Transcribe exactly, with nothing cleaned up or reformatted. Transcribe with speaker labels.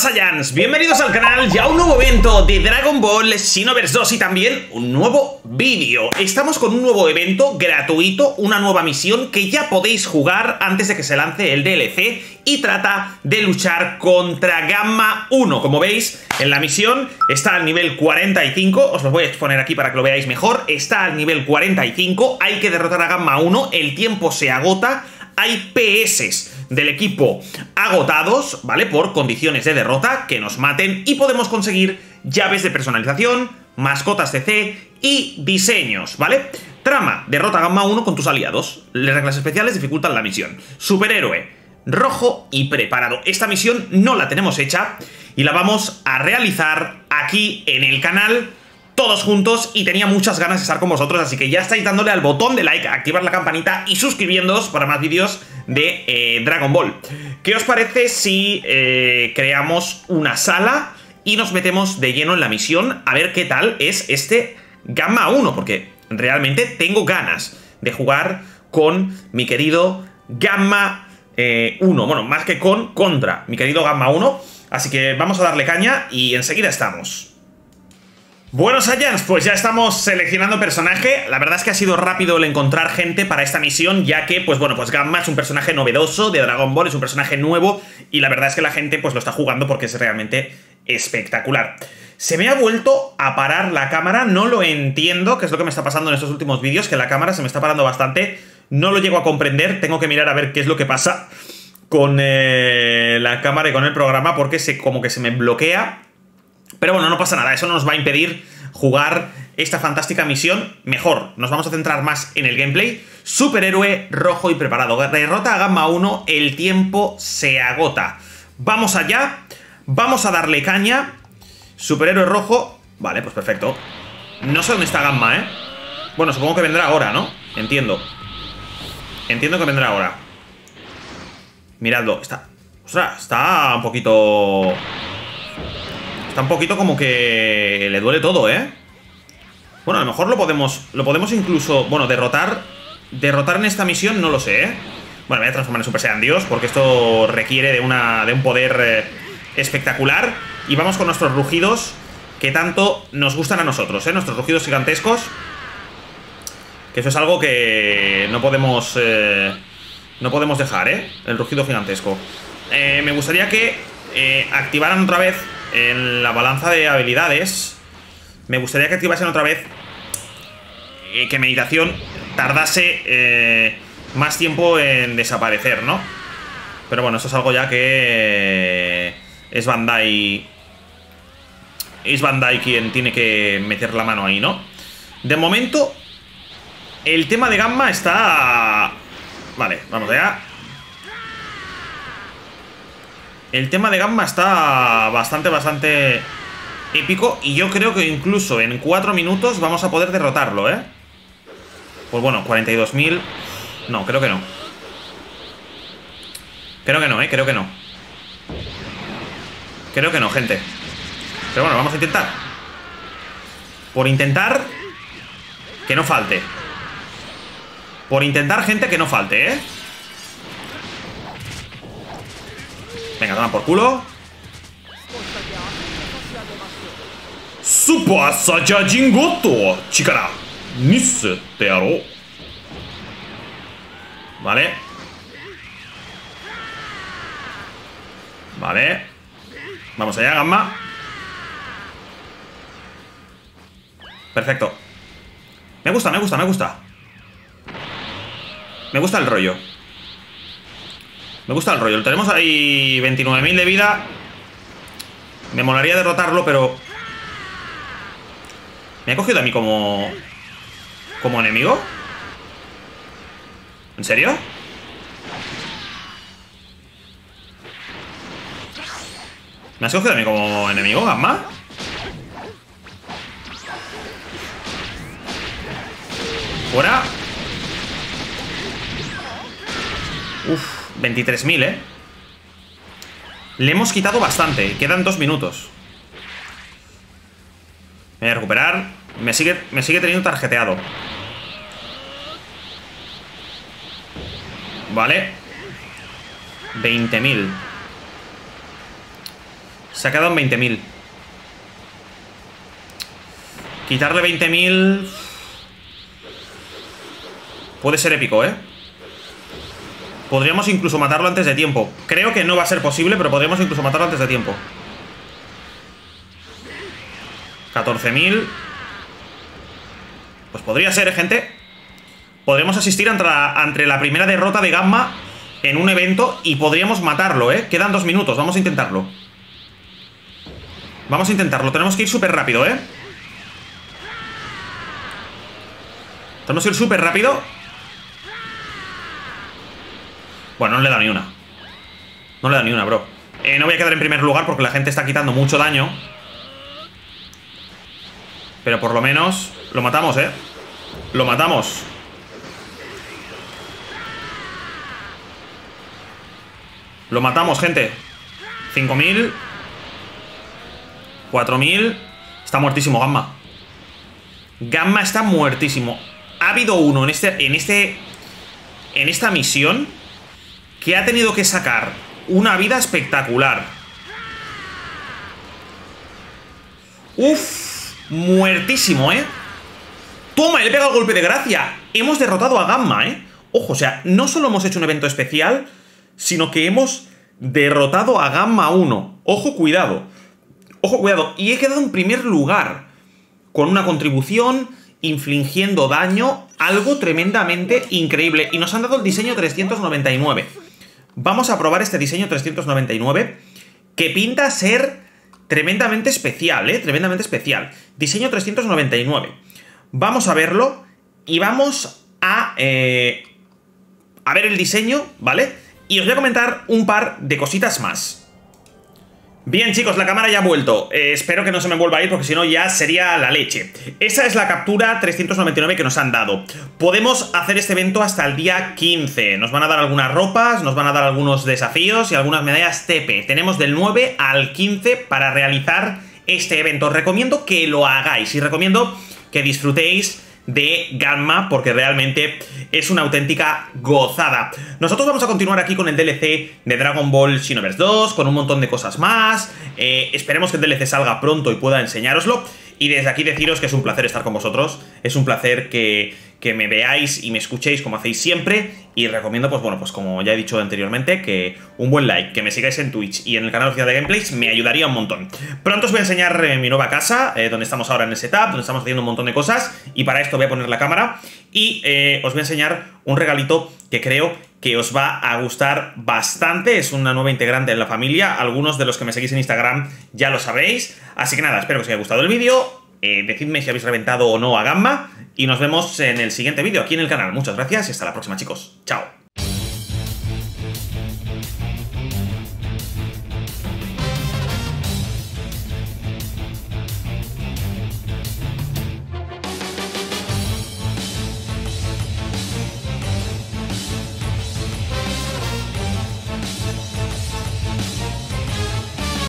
Speaker 1: Saiyans, bienvenidos al canal y a un nuevo evento de Dragon Ball Xenoverse dos y también un nuevo vídeo. Estamos con un nuevo evento gratuito, una nueva misión que ya podéis jugar antes de que se lance el D L C y trata de luchar contra Gamma uno. Como veis, en la misión está al nivel cuarenta y cinco, os lo voy a exponer aquí para que lo veáis mejor. Está al nivel cuarenta y cinco, hay que derrotar a Gamma uno, el tiempo se agota. Hay P S del equipo agotados, ¿vale? Por condiciones de derrota, que nos maten, y podemos conseguir llaves de personalización, mascotas C C y diseños, ¿vale? Trama: derrota a Gamma uno con tus aliados. Las reglas especiales dificultan la misión. Superhéroe rojo y preparado. Esta misión no la tenemos hecha y la vamos a realizar aquí en el canal todos juntos, y tenía muchas ganas de estar con vosotros, así que ya estáis dándole al botón de like, activar la campanita y suscribiéndoos para más vídeos de eh, Dragon Ball. ¿Qué os parece si eh, creamos una sala y nos metemos de lleno en la misión a ver qué tal es este Gamma uno? Porque realmente tengo ganas de jugar con mi querido Gamma eh, uno. Bueno, más que con, contra mi querido Gamma uno. Así que vamos a darle caña y enseguida estamos. Bueno, Saiyans, pues ya estamos seleccionando personaje. La verdad es que ha sido rápido el encontrar gente para esta misión, ya que, pues bueno, pues Gamma es un personaje novedoso de Dragon Ball, es un personaje nuevo, y la verdad es que la gente pues lo está jugando porque es realmente espectacular. Se me ha vuelto a parar la cámara, no lo entiendo, que es lo que me está pasando en estos últimos vídeos, que la cámara se me está parando bastante, no lo llego a comprender, tengo que mirar a ver qué es lo que pasa con eh, la cámara y con el programa, porque se, como que se me bloquea. Pero bueno, no pasa nada, eso no nos va a impedir jugar esta fantástica misión mejor. Nos vamos a centrar más en el gameplay. Superhéroe rojo y preparado. Derrota a Gamma uno, el tiempo se agota. Vamos allá, vamos a darle caña. Superhéroe rojo. Vale, pues perfecto. No sé dónde está Gamma, ¿eh? Bueno, supongo que vendrá ahora, ¿no? Entiendo. Entiendo que vendrá ahora. Miradlo, está... Ostras, está un poquito... Está un poquito como que le duele todo, ¿eh? Bueno, a lo mejor lo podemos Lo podemos incluso, bueno, derrotar Derrotar en esta misión, no lo sé, ¿eh? Bueno, me voy a transformar en Super Saiyan Dios, porque esto requiere de, una, de un poder eh, espectacular. Y vamos con nuestros rugidos, que tanto nos gustan a nosotros, ¿eh? Nuestros rugidos gigantescos, que eso es algo que no podemos eh, No podemos dejar, ¿eh? El rugido gigantesco. eh, Me gustaría que eh, activaran otra vez en la balanza de habilidades. Me gustaría que activasen otra vez eh, que meditación tardase eh, más tiempo en desaparecer, ¿no? Pero bueno, eso es algo ya que eh, es Bandai. Es Bandai quien tiene que meter la mano ahí, ¿no? De momento, el tema de Gamma está... Vale, vamos allá. El tema de Gamma está bastante, bastante épico. Y yo creo que incluso en cuatro minutos vamos a poder derrotarlo, ¿eh? Pues bueno, cuarenta y dos mil. No, creo que no. Creo que no, ¿eh? Creo que no. Creo que no, gente. Pero bueno, vamos a intentar. Por intentar que no falte. Por intentar, gente, que no falte, ¿eh? Venga, toma por culo. Super Saiyajin Goto Chikara Nisse te aro. Vale. Vale. Vamos allá, Gamma. Perfecto. Me gusta, me gusta, me gusta. Me gusta el rollo. Me gusta el rollo. Lo tenemos ahí veintinueve mil de vida. Me molaría derrotarlo, pero... ¿Me ha cogido a mí como... como enemigo? ¿En serio? ¿Me has cogido a mí como enemigo, Gamma? Fuera. Uf, veintitrés mil, ¿eh? Le hemos quitado bastante. Quedan dos minutos. Me voy a recuperar. Me sigue, me sigue teniendo tarjeteado. Vale. veinte mil. Se ha quedado en veinte mil. Quitarle veinte mil... puede ser épico, ¿eh? Podríamos incluso matarlo antes de tiempo. Creo que no va a ser posible, pero podríamos incluso matarlo antes de tiempo. catorce mil. Pues podría ser, ¿eh, gente? Podríamos asistir ante la, ante la primera derrota de Gamma en un evento y podríamos matarlo, ¿eh? Quedan dos minutos, vamos a intentarlo. Vamos a intentarlo, tenemos que ir súper rápido, ¿eh? Tenemos que ir súper rápido. Bueno, no le da ni una. No le da ni una, bro. eh, No voy a quedar en primer lugar porque la gente está quitando mucho daño. Pero por lo menos lo matamos, ¿eh? Lo matamos. Lo matamos, gente. cinco mil. cuatro mil. Está muertísimo Gamma. Gamma está muertísimo. Ha habido uno en este, en este En esta misión que ha tenido que sacar una vida espectacular. Uf, muertísimo, ¿eh? Toma, le pega el golpe de gracia. Hemos derrotado a Gamma, ¿eh? Ojo, o sea, no solo hemos hecho un evento especial, sino que hemos derrotado a Gamma uno. Ojo, cuidado. Ojo, cuidado. Y he quedado en primer lugar, con una contribución, infligiendo daño, algo tremendamente increíble. Y nos han dado el diseño trescientos noventa y nueve. Vamos a probar este diseño trescientos noventa y nueve, que pinta ser tremendamente especial, ¿eh? Tremendamente especial. Diseño trescientos noventa y nueve. Vamos a verlo y vamos a, eh, a ver el diseño, ¿vale? Y os voy a comentar un par de cositas más. Bien, chicos, la cámara ya ha vuelto. eh, Espero que no se me vuelva a ir porque si no ya sería la leche. Esa es la captura trescientos noventa y nueve que nos han dado. Podemos hacer este evento hasta el día quince. Nos van a dar algunas ropas, nos van a dar algunos desafíos y algunas medallas T P. Tenemos del nueve al quince para realizar este evento. Os recomiendo que lo hagáis y recomiendo que disfrutéis de Gamma porque realmente es una auténtica gozada. Nosotros vamos a continuar aquí con el D L C de Dragon Ball Xenoverse dos, con un montón de cosas más. eh, Esperemos que el D L C salga pronto y pueda enseñároslo. Y desde aquí deciros que es un placer estar con vosotros. Es un placer que, que me veáis y me escuchéis como hacéis siempre. Y recomiendo, pues bueno, pues como ya he dicho anteriormente, que un buen like, que me sigáis en Twitch y en el canal oficial de Gameplays me ayudaría un montón. Pronto os voy a enseñar eh, mi nueva casa, eh, donde estamos ahora en el setup, donde estamos haciendo un montón de cosas. Y para esto voy a poner la cámara y eh, os voy a enseñar un regalito que creo que os va a gustar bastante. Es una nueva integrante en la familia. Algunos de los que me seguís en Instagram ya lo sabéis. Así que nada, espero que os haya gustado el vídeo. eh, Decidme si habéis reventado o no a Gamma. Y nos vemos en el siguiente vídeo aquí en el canal. Muchas gracias y hasta la próxima, chicos. Chao.